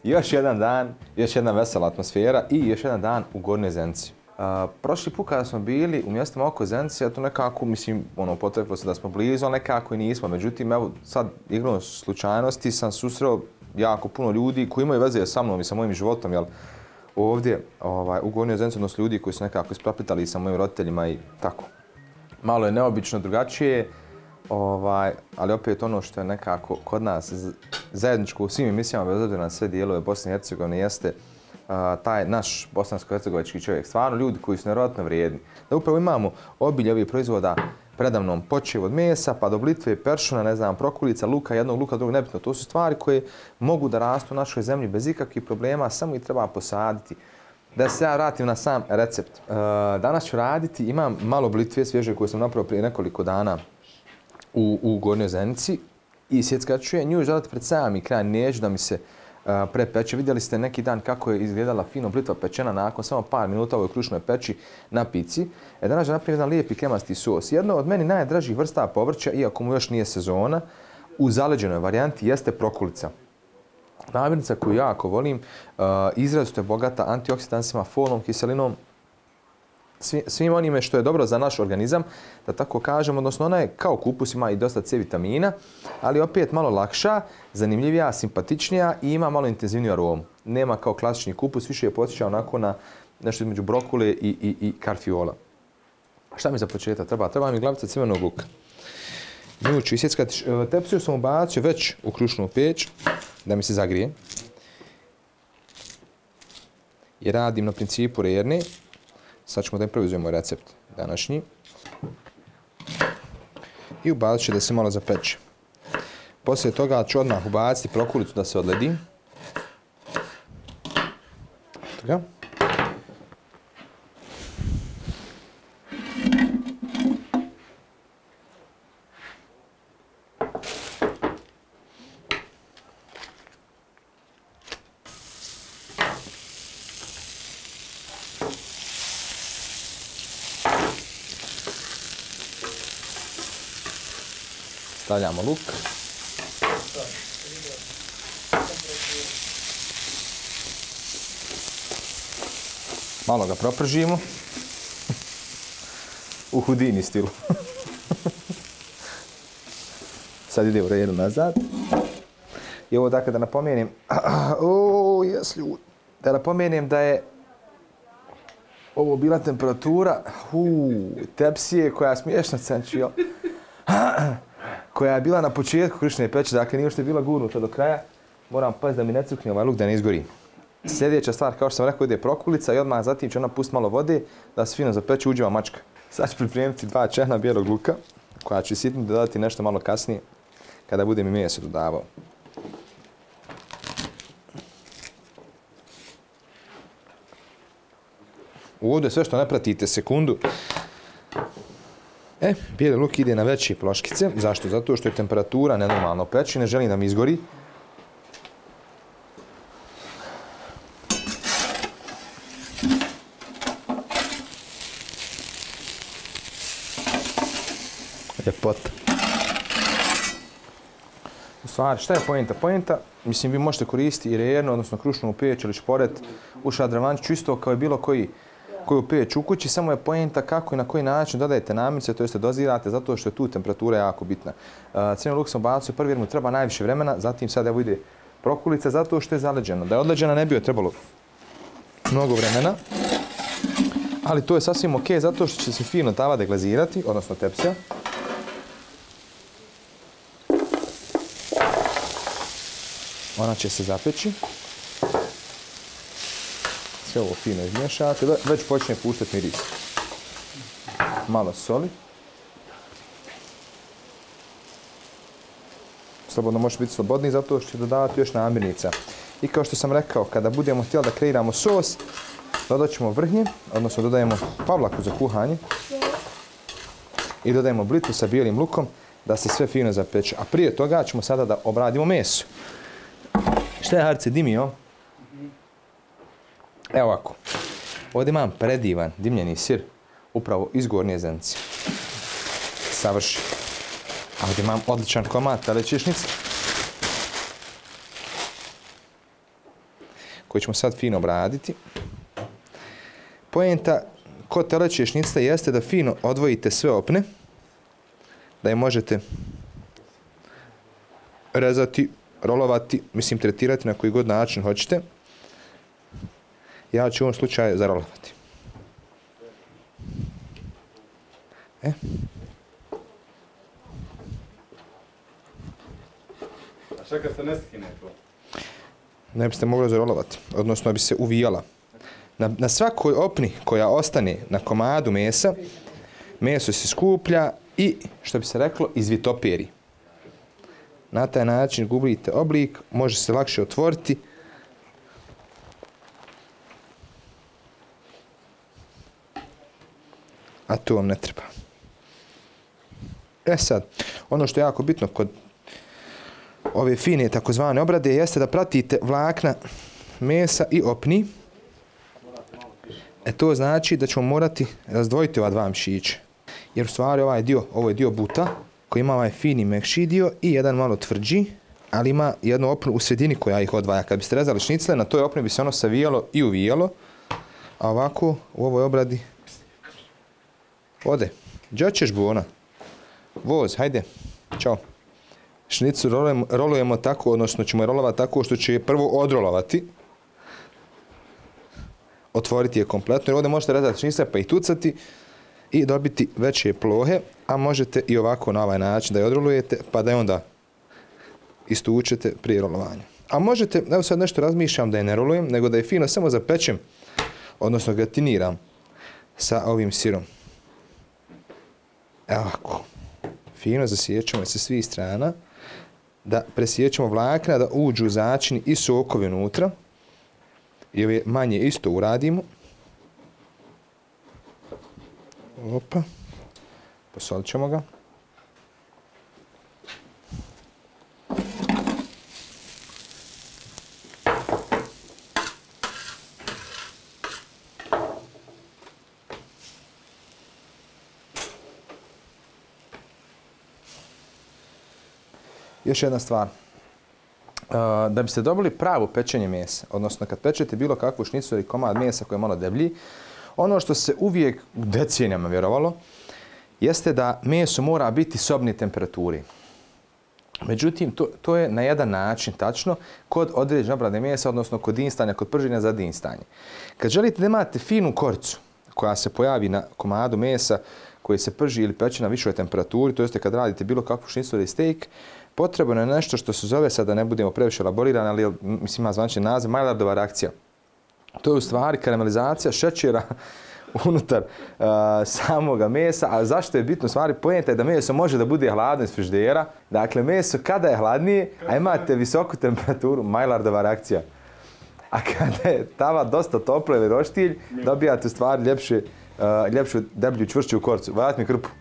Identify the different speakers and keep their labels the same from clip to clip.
Speaker 1: Još jedan dan, još jedna vesela atmosfera i još jedan dan u Gornjoj Zenici. Prošli put kada smo bili u mjestima oko Zenice, to nekako, mislim, potrefilo se da smo blizu, ali nekako i nismo. Međutim, evo, sad igrom slučajnosti sam susreo jako puno ljudi koji imaju veze sa mnom i sa mojim životom, jel? Ovdje, u Gornjoj Zenici, odnosno ljudi koji su nekako isprepletali sa mojim roditeljima i tako. Malo je neobično drugačije, ali opet ono što je nekako kod nas zajedničko u svim emisijama, bez obzira na sve dijelove Bosne i Hercegovine, jeste taj naš bosansko-hercegovački čovjek. Stvarno ljudi koji su nevjerojatno vrijedni. Da upravo imamo obilje ovih proizvoda predamnom, počev od mesa, pa do blitve, peršuna, ne znam, prokulica, luka, jednog luka, drugog, nebitno. To su stvari koje mogu da rastu u našoj zemlji bez ikakvih problema, samo ih treba posaditi. Da se ja vratim na sam recept. Danas ću raditi, imam malo blitve svježe koje sam napravio prije nekoliko dana u Gornjoj Zenici i sjeckat ću je, nju želite pred sami kraj, neću da mi se prepeče. Vidjeli ste neki dan kako je izgledala fino blitva pečena nakon samo par minuta u ovoj krušnoj peći na pici. Danas ću napraviti jedan lijepi kremasti sos. Jedno od meni najdražih vrsta povrća, iako mu još nije sezona, u zaleđenoj varijanti jeste prokulica. Namirnica koju jako volim, izrazito je bogata antioksidansima, folnom, kiselinom, svim onime što je dobro za naš organizam, da tako kažem, odnosno ona je kao kupus, ima i dosta C vitamina, ali opet malo lakša, zanimljivija, simpatičnija i ima malo intenzivniju aromu. Nema kao klasični kupus, više je podsjeća onako na nešto između brokule i karfiola. Šta mi za početak treba? Treba mi glavica crvenog luka. Nju ću isjeckati. Tepsiju sam ubacio već u krušnu peć, da mi se zagrije. I radim na principu rerne. Sad ćemo da improvizujemo recept današnji. I ubacit ću da se malo zapeče. Poslije toga ću odmah ubaciti prokulicu da se odledi. Tako. Stavljamo luk. Malo ga propržimo. U Houdini stilu. Sad ide u redu nazad. I ovo dakle da napomenem. Da napomenem da je ovo bila temperatura tepsije koja smiješno cenčio. Koja je bila na početku krušne peći, dakle nije uopšte bila gurnuta do kraja. Moram paziti da mi ne crkne ovaj luk da ne izgori. Sljedeća stvar, kao što sam rekao, ide prokulica i odmah zatim ću ona pustiti malo vode da se fino zapeče, uđeva mačka. Sad ću pripremiti 2 čehna bijelog luka, koja ću sitno dodati nešto malo kasnije, kada budem i meso dodavao. Ovdje sve što ne pratite sekundu. Bijeli luk ide na veće ploškice. Zašto? Zato što je temperatura nenormalno peći, ne želim da mi izgori. Ljepota. U stvari, šta je poenta? Poenta, mislim, vi možete koristiti i rernu, odnosno krušnu peć ili šporet u šadravančiću, isto kao i bilo koju peć u kući, samo je poenta kako i na koji način dodajete namirnice, to jeste dozirate, zato što je tu temperatura jako bitna. Crveni luk sam bacio prvi jer mu treba najviše vremena, zatim sad evo ide prokulica, zato što je zaleđena. Da je odleđena ne bi joj trebalo mnogo vremena, ali to je sasvim ok, zato što će se fino tava deglazirati, odnosno tepsija. Ona će se zapeći. Sve ovo fino izmiješati, već počne puštati miris. Malo soli. Slobodno može biti slobodniji zato što će dodavati još namirnica. I kao što sam rekao, kada budemo htjeli da kreiramo sos, dodat ćemo vrhnje, odnosno dodajemo pavlaku za kuhanje i dodajemo blitvu sa bijelim lukom da se sve fino zapeče. A prije toga ćemo sada da obradimo meso. Šta je, Harce, dimio? Evo ovako. Ovdje imam predivan dimljeni sir, upravo iz Gornje Zenice. Savrši. A ovdje imam odličan komad telećešnice. koji ćemo sad fino obraditi. Poenta kod telećije šnicle jeste da fino odvojite sve opne, da je možete rezati, rolovati, mislim tretirati na koji god način hoćete. Ja ću u ovom slučaju zarolovati.
Speaker 2: A šta kad se ne skine to?
Speaker 1: Ne biste mogli zarolovati, odnosno bi se uvijala. Na svakoj opni koja ostane na komadu mesa, meso se skuplja i, što bi se reklo, izvitoperi. Na taj način gubite oblik, može se lakše otvoriti. A to vam ne treba. Sad, ono što je jako bitno kod ove fine takozvane obrade jeste da pratite vlakna mesa i opni. To znači da ćemo morati razdvojiti ova dva mišića. Jer u stvari ovo je dio buta koji ima ovaj fini mekši dio i jedan malo tvrđi, ali ima jednu opnu u sredini koja ih odvaja. Kad biste rezali šnicle, na toj opni bi se ono savijalo i uvijalo, a ovako u ovoj obradi ode. Gdje ćeš, Bona? Voz, hajde. Ćao. Šnicu rolujemo tako, odnosno ćemo je rolovati tako što će je prvo odrolovati. Otvoriti je kompletno, jer ovdje možete rezati šnicle pa ih tucati i dobiti veće plohe, a možete i ovako na ovaj način da je odrolujete, pa da je onda istučete prije rolovanja. A možete, evo sad nešto razmišljam da je ne rolujem, nego da je fino samo zapečem, odnosno gratiniram sa ovim sirom. Evo ovako. Fino zasjećamo sa svih strana, da presjećamo vlakna, da uđu začini i sokovi unutra. I ove manje isto uradimo. Opa. Posolit ćemo ga. Još jedna stvar. Da biste dobili pravo pečenje mesa, odnosno kad pečete bilo kakvu šnicu ili komad mesa koji je malo deblji, ono što se uvijek decenijama vjerovalo, jeste da meso mora biti sobne temperaturi. Međutim, to je na jedan način tačno kod određene obrade mesa, odnosno kod dinstanja, kod prženja za dinstanje. Kad želite da imate finu koricu koja se pojavi na komadu mesa koji se prži ili peče na višoj temperaturi, to jeste kad radite bilo kakvu šnicu ili steak, potrebno je nešto što se zove, sad da ne budemo previše elaborirani, ali mislim ima zvanični naziv, Maillardova reakcija. To je u stvari karamelizacija šećera unutar samoga mesa, a zašto je bitno? U stvari poenta je da meso može da bude hladno iz frižidera. Dakle, meso kada je hladnije, a imate visoku temperaturu, Maillardova reakcija. A kada je tava dosta topla ili roštilj, dobijate u stvari ljepšu, deblju, čvršću korcu. Vajat mi krpu.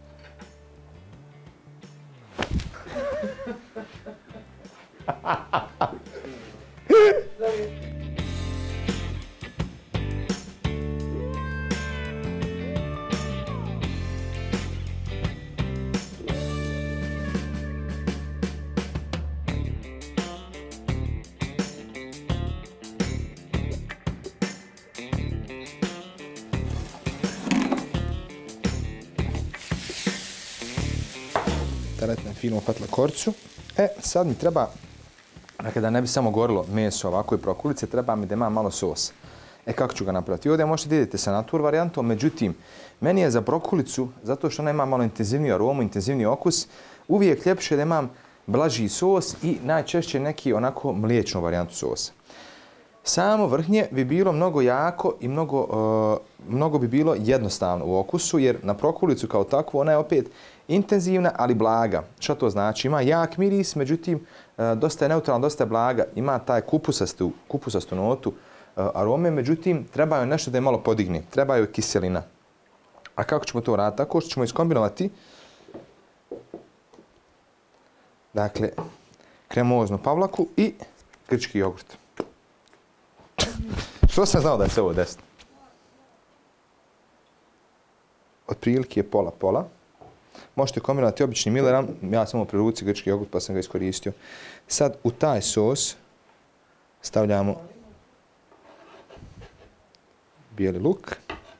Speaker 1: Taletna fino upatla korcu. Sad mi treba, dakle da ne bi samo gorilo meso ovako i prokulice, treba mi da ima malo sosa. Kako ću ga napraviti? Ovdje možete da idete sa natur varijantom, međutim, meni je za prokulicu, zato što ona ima malo intenzivniju aromu, intenzivniji okus, uvijek ljepše da imam blaži sos i najčešće neki onako mliječnu varijantu sosa. Samo vrhnje bi bilo mnogo jako i mnogo bi bilo jednostavno u okusu, jer na prokulicu kao takvu ona je opet intenzivna, ali blaga. Što to znači? Ima jak miris, međutim, dosta je neutralna, dosta je blaga. Ima taj kupusastu notu arome, međutim, treba joj nešto da je malo podigne. Treba joj kiselina. A kako ćemo to raditi? Tako što ćemo iskombinovati, dakle, kremoznu pavlaku i grčki jogurt. Što sam znao da je se ovo desno? Otprilike je pola-pola. Možete kombinovati obični Milleran, ja sam pri ruci grčki jogurt pa sam ga iskoristio. Sad u taj sos stavljamo bijeli luk.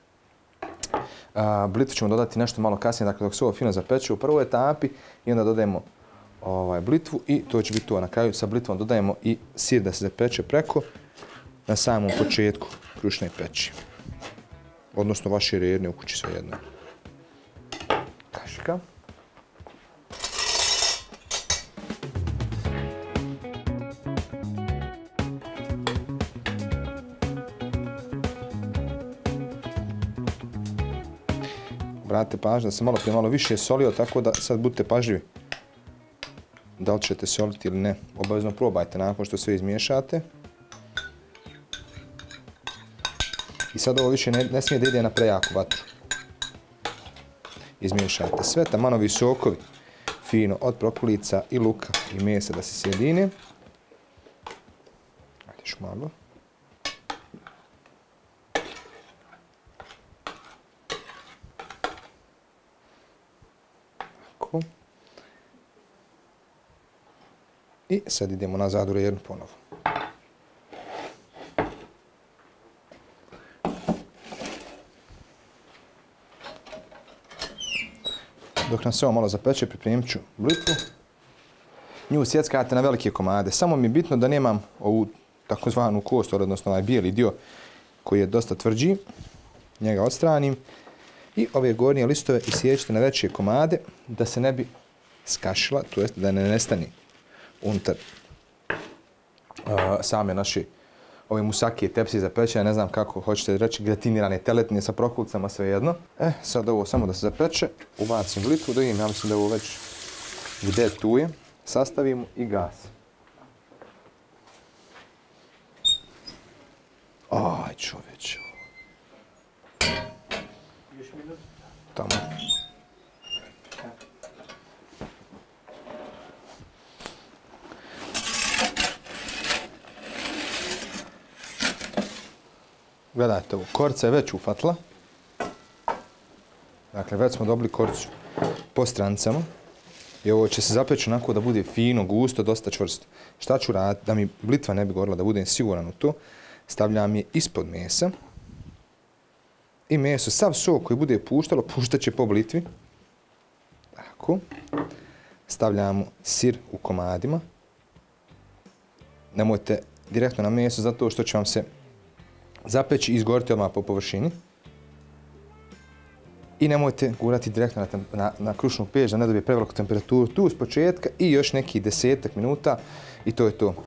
Speaker 1: Blitvu ćemo dodati nešto malo kasnije, dakle dok se ovo fino zapeče u prvoj etapi i onda dodajemo blitvu i to će biti to. Na kraju sa blitvom dodajemo i sir da se zapeče preko na samom početku krušne peći. Odnosno vaše redne u kući svejedno. Kašika. Obratite pažnju da sam malo prije malo više solio, tako da sad budite pažljivi. Da li ćete soliti ili ne, obavezno probajte nakon što sve izmiješate. I sad ovo više ne smije da ide na prejaku vatru. Izmiješajte sve, tamanovi sokovi fino od prokulica i luka i mesa da se sjedine. Ajde još malo. Tako. I sad idemo nazad u rednu ponovo. Dok nam se ovo malo zapeče, pripremit ću blitvu. Nju sjeckate na velike komade. Samo mi je bitno da nemam ovu takozvanu kost, odnosno ovaj bijeli dio koji je dosta tvrđi. Njega odstranim. I ove gornje listove isječite na veće komade da se ne bi skašila, to jest da ne nestani unutar same naše ove musake, tepsi za peče, ne znam kako hoćete reći, gratinirane teletine sa prokulcama, svejedno. Sad ovo samo da se zapeče, ubacim blitvu, da vidim, ja mislim da je ovo već gdje tu je, sastavimo i gas. Aj, čovječe.
Speaker 2: Još minut?
Speaker 1: Tamo. Gledajte ovo, korca je već ufatla. Dakle, već smo dobili korcu po strancama. I ovo će se zapeći onako da bude fino, gusto, dosta čvrsto. Šta ću raditi? Da mi blitva ne bi gorila, da budem siguran u to. Stavljam je ispod mesa. I meso, sav sok koji bude puštalo, puštat će po blitvi. Tako. Stavljamo sir u komadima. Nemojte direktno na meso, zato što će vam se zapeći i izgoriti odmah po površini. I nemojte gurati direktno na krušnu peć da ne dobije preveliku temperaturu tu s početka i još neki 10 minuta i to je to.